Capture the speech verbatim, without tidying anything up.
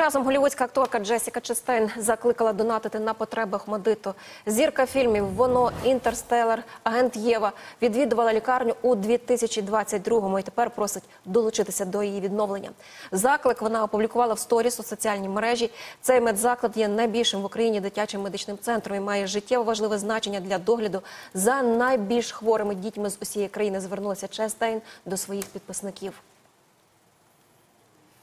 часом голлівудська акторка Джесіка Честейн закликала донатити на потреби Охмадиту. Зірка фільмів «Воно», «Інтерстеллар», «Агент Єва» відвідувала лікарню у дві тисячі двадцять другому і тепер просить долучитися до її відновлення. Заклик вона опублікувала в сторіс у соціальній мережі. Цей медзаклад є найбільшим в Україні дитячим медичним центром і має життєво важливе значення для догляду за найбільш хворими дітьми з усієї країни, звернулася Честейн до своїх підписників.